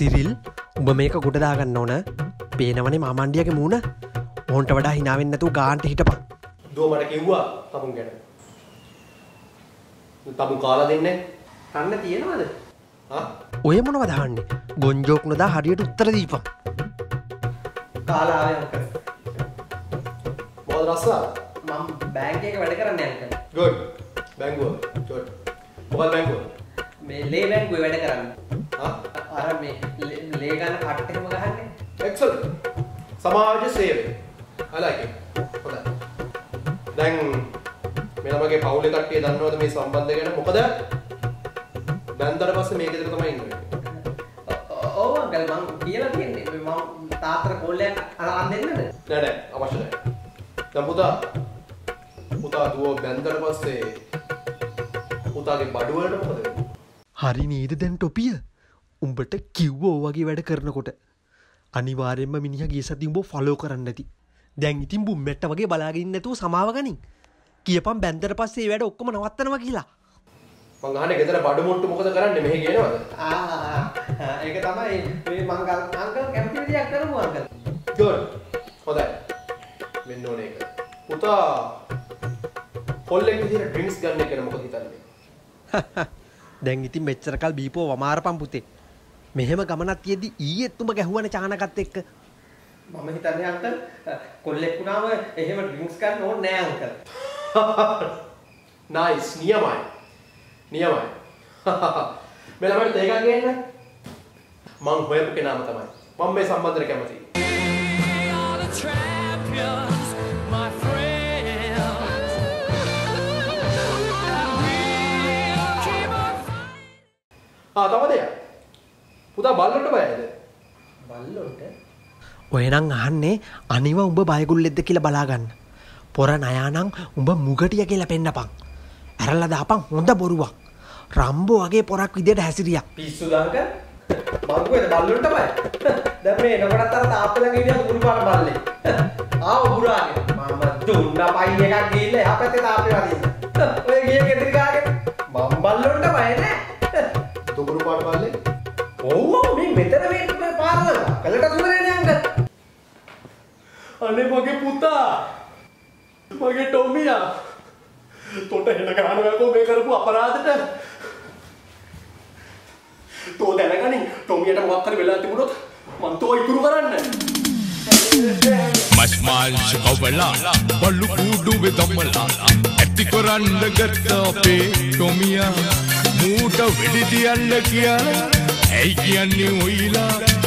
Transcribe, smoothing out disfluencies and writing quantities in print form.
Cyril උඹ මේක ගොඩ දාගන්න ඕන. පේනවනේ මාමණ්ඩියගේ මූණ. ඕන්ට වඩා hina වෙන්නේ නැතුව ගාන්ට හිටපන්. දුව මට කිව්වා තමුන් ගැන. තමුන් කාලා දෙන්නේ කන්න තියනවද? ඔය මොනවද අහන්නේ? ගොන්ජෝක් නොදා හරියට උත්තර දීපන්. කාලා ආවේ අංකල්. මොකද රස්සා? මම බැංක් එකේ වැඩ කරන්නේ අංකල්. good. බැංකුව. good. මොකද බැංකුව? මේ ලේ බැංකුවේ වැඩ කරන්නේ. අර මේ ලේ ගන්න කට් එහෙම ගහන්නේ. excellent. සමාජ සේවය. I like it. හොඳයි. දැන් මේ ළමගේ පවුලේ කට්ටිය දන්නවද මේ සම්බන්ධය ගැන? මොකද බැන්දර පස්සේ මේ ගෙදර තමයි ඉන්නේ. ඔව් අංකල් මම කියලා තියෙන්නේ මම තාත්තට කෝල් එකක් අරන් දෙන්නද? නෑ අවශ්‍ය නැහැ. දැන් පුතා දුව බැන්දර පස්සේ පුතාගේ බඩු වලට මොකද වෙන්නේ? හරි නේද දැන් ටොපිය? උඹට කිව්වෝ වගේ වැඩ කරනකොට අනිවාර්යෙන්ම මිනිහා ගිය සතිය උඹව ෆලෝ කරන්න ඇති. දැන් ඉතින් බුම්මෙට්ට වගේ බලාගෙන ඉන්න නැතුව සමාව ගනින්. කියපන් බැන්දර පස්සේ මේ වැඩ ඔක්කොම නවත්තනවා කියලා. මං අහන්නේ ගෙදර බඩු මුට්ටු මොකද කරන්නේ මෙහෙ ගේනවද? ඒක තමයි මේ මං අංකල් කැමති විදියක් කරමු අංකල්. good. හොඳයි. මෙන්න ඕනේ ඒක. පුතා කොල්ලෙක් විදිහට ඩ්‍රින්ක්ස් ගන්න එක ගැන මොකද හිතන්නේ? දැන් ඉතින් මෙච්චර කල් බීපෝ වමාරපන් පුතේ. මෙහෙම ගමනක් තියෙද්දි ඊයේත් උඹ ගැහුවනේ චානකත් එක්ක. මම හිතන්නේ අංකල් කොල්ලෙක් වුණාම එහෙම ඩ්‍රින්ක්ස් ගන්න ඕනේ නෑ අංකල්. nice. නියමයි. මේ ළමයට දෙකක් ගේන්න. මං හොයපු කෙනාම තමයි. මම මේ සම්බන්ධයට කැමතියි. තව දෙයක්. පුතා බල්ලොන්ට බයද? බල්ලොන්ට? ඔය නම් අහන්නේ අනිව උඹ බයගුල්ලෙක්ද කියලා බලා ගන්න. පොර නයානම් උඹ මුගටිය කියලා පෙන්නපන්. ඇරලා දාපන් හොඳ බොරුවක්. රම්බෝ වගේ පොරක් විදියට හැසිරියා. පිස්සු දාංක. මං කොහෙද බල්ලොන්ට බය? දැන් මේ එනකොටත් අර තාත්තලා ගෙනියන කුරු පාට බල්ලේ. ආව බුරාගේ. මම දුන්නා පයි එකක් ගිහිල්ලා එහා පැත්තේ තාප්පේ වදින්න. ඔය ගියේ ගෙදර ගාගෙන මම බල්ලොන්ට බය නෑ. දුකුරු පාට බල්ලේ. ඔව් මේ මෙතන මේ පාරවල කලට දුරේනේ අංකල්. අනේ මගේ පුතා. මගේ ටොමියා. තොට හෙන ගහනවකෝ මේ කරපු අපරාධෙට. තෝ දැනගනින් ටොමියට මොකක් හරි වෙලා තිබුණොත් මං තෝ ඉතුරු කරන්න. මස් මාංශ කවලා බලු කුඩු වෙදමලා ඇති කරන්න ගත්ත අපේ ටොමියා මූට වෙඩි තියන්න කියලා ඇයි කියන්නේ ඔයිලා